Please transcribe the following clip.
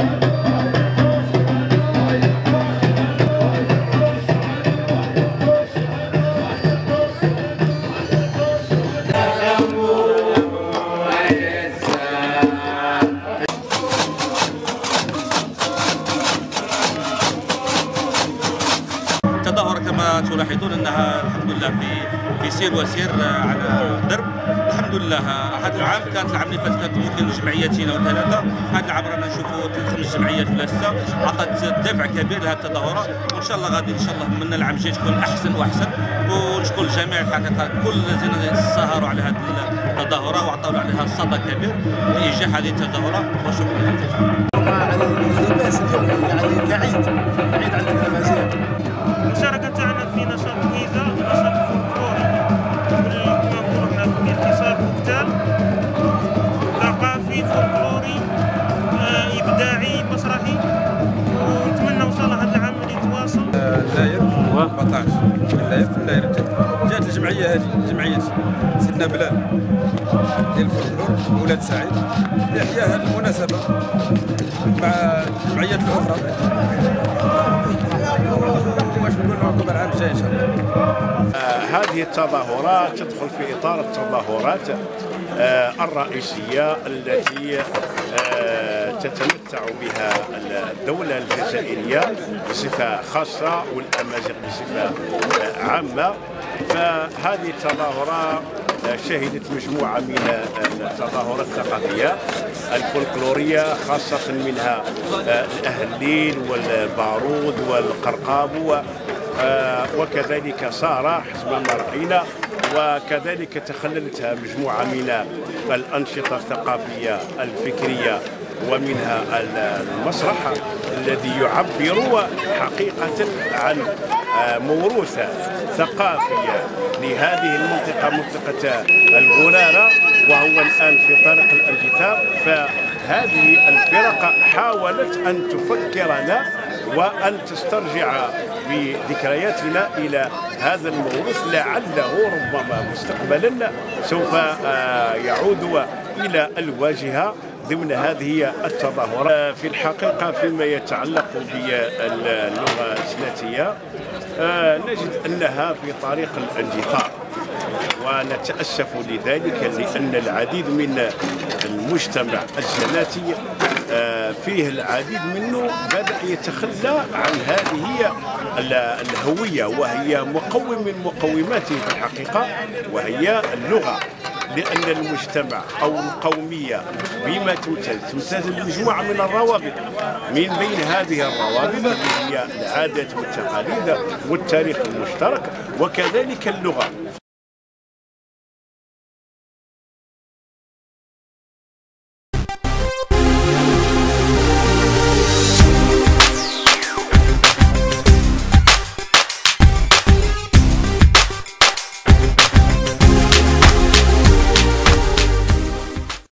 التظاهرة كما تلاحظون انها الحمد لله في سير وسير على درب. الحمد لله هذا العام كانت العام اللي فات كانت ممكن جمعيتين او ثلاثه، هذا العام رانا نشوفوا 5 جمعيات ولا 6، عطات دفع كبير لهذه التظاهره، وان شاء الله غادي ان شاء الله من العام الجاي تكون احسن واحسن. ونشكر الجميع الحقيقه كل الذين سهروا على هذه التظاهره وعطوا عليها صدى كبير لانجاح هذه التظاهره، وشكرا. اللباس اليوم يعني كعيد عند الامازيغ. المشاركة تاعنا في نشاط كيزا، نشاط فولكلوري كما نقولوا حنا باختصار كوكتال، ثقافي فولكلوري ابداعي مسرحي، ونتمنى ان شاء الله هذا العام يتواصل. الداير 14 في الداير جات الجمعيه هذه جمعيه سيدنا بلال ديال الفولكلور ولاد سعيد لاحياء هذه المناسبه مع الجمعيات الاخرى، واش نقول لكم العام الجاي ان شاء الله. هذه التظاهرات تدخل في اطار التظاهرات الرئيسيه التي تتمتع بها الدولة الجزائرية بصفة خاصة والأمازيغ بصفة عامة. فهذه التظاهرة شهدت مجموعة من التظاهرات الثقافية الفولكلورية، خاصة منها الأهليل والبارود والقرقاب وكذلك سارة حسب ما رأينا، وكذلك تخللتها مجموعة من الأنشطة الثقافية الفكرية ومنها المسرح الذي يعبر حقيقة عن موروث ثقافي لهذه المنطقة، منطقة الغرارة، وهو الآن في طريق الانتثار. فهذه الفرق حاولت أن تفكرنا وأن تسترجع بذكرياتنا إلى هذا الموروث، لعله ربما مستقبلا سوف يعود إلى الواجهة ضمن هذه التظاهرات. في الحقيقة فيما يتعلق باللغة السلاتية نجد أنها في طريق الاندثار، ونتأسف لذلك لأن العديد من المجتمع السلاتي فيه العديد منه بدأ يتخلى عن هذه الهوية، وهي مقوم من مقوماته في الحقيقة، وهي اللغة. لأن المجتمع أو القومية بما تمتاز بمجموعة من الروابط، من بين هذه الروابط هي العادات والتقاليد والتاريخ المشترك وكذلك اللغة.